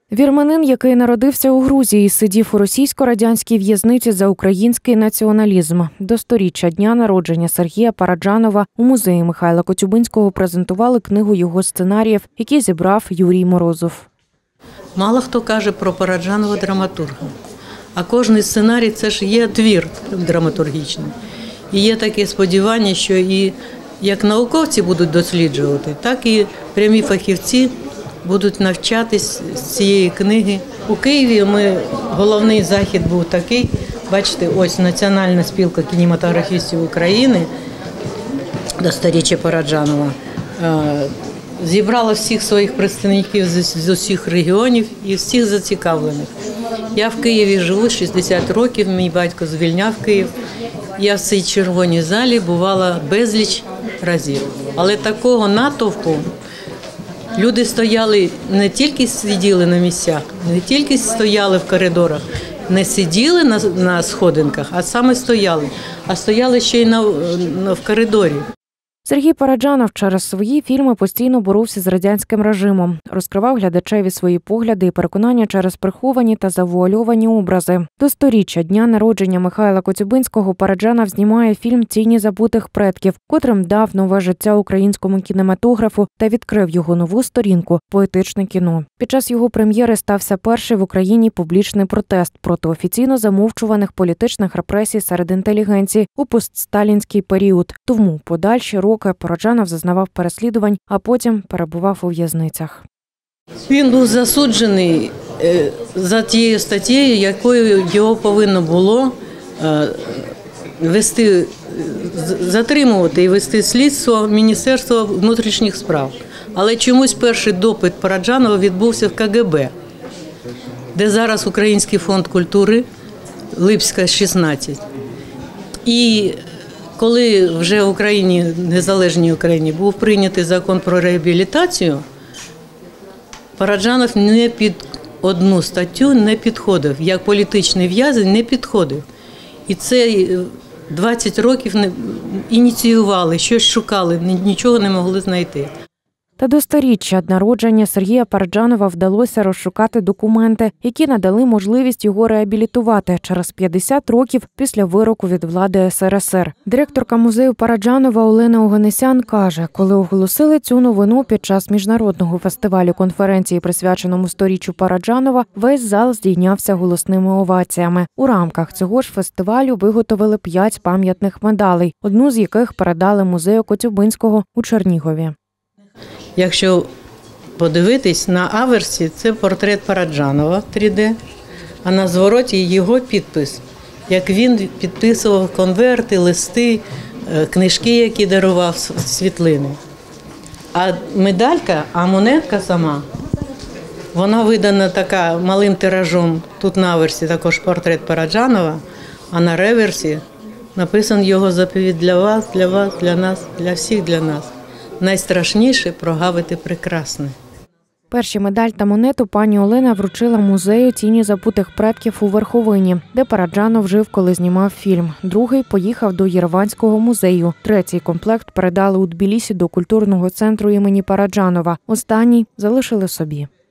Вірменин, який народився у Грузії, сидів у російсько-радянській в'язниці за український націоналізм. До 100-річчя дня народження Сергія Параджанова у музеї Михайла Коцюбинського презентували книгу його сценаріїв, які зібрав Юрій Морозов. Мало хто каже про Параджанова драматурга, а кожний сценарій – це ж є твір драматургічний. І є таке сподівання, що і як науковці будуть досліджувати, так і прямі фахівці будуть навчатись з цієї книги. У Києві головний захід був такий, бачите, ось Національна спілка кінематографістів України до 100-річчя Параджанова зібрала всіх своїх представників з усіх регіонів і всіх зацікавлених. Я в Києві живу 60 років, мій батько звільняв Київ. Я в цій червоній залі бувала безліч разів. Але такого натовпу люди стояли, не тільки сиділи на місцях, не тільки стояли в коридорах, не сиділи на сходинках, а саме стояли. А стояли ще й в коридорі. Сергій Параджанов через свої фільми постійно боровся з радянським режимом, розкривав глядачеві свої погляди і переконання через приховані та завуальовані образи. До 100-річчя дня народження Михайла Коцюбинського Параджанов знімає фільм «Тіні забутих предків», котрим дав нове життя українському кінематографу та відкрив його нову сторінку – поетичне кіно. Під час його прем'єри стався перший в Україні публічний протест проти офіційно замовчуваних політичних репресій серед інтелігенції у постсталінський період. Тому подальші роки Параджанов зазнавав переслідувань, а потім перебував у в'язницях. Він був засуджений за тією статтею, якою його повинно було затримувати і вести слідство Міністерства внутрішніх справ. Але чомусь перший допит Параджанова відбувся в КГБ, де зараз Український фонд культури, Липська, 16. І коли вже в Україні, незалежній Україні, був прийнятий закон про реабілітацію, Параджанов не під одну статтю не підходив, як політичний в'язень не підходив. І це 20 років ініціювали, щось шукали, нічого не могли знайти. Та до 100-річчя народження Сергія Параджанова вдалося розшукати документи, які надали можливість його реабілітувати через 50 років після вироку від влади СРСР. Директорка музею Параджанова Олена Оганесян каже, коли оголосили цю новину під час міжнародного фестивалю конференції, присвяченому 100-річчю Параджанова, весь зал здійнявся голосними оваціями. У рамках цього ж фестивалю виготовили 5 пам'ятних медалей, одну з яких передали музею Коцюбинського у Чернігові. Якщо подивитись, на аверсі це портрет Параджанова 3D, а на звороті його підпис, як він підписував конверти, листи, книжки, які дарував, світлини. А медалька, а монетка сама, вона видана така малим тиражом. Тут на аверсі також портрет Параджанова, а на реверсі написан його заповідь для вас, для нас, для всіх для нас. Найстрашніше – прогавити прекрасне. Перші медаль та монету пані Олена вручила музею «Тіні забутих предків» у Верховині, де Параджанов жив, коли знімав фільм. Другий поїхав до Єреванського музею. Третій комплект передали у Тбілісі до культурного центру імені Параджанова. Останній залишили собі.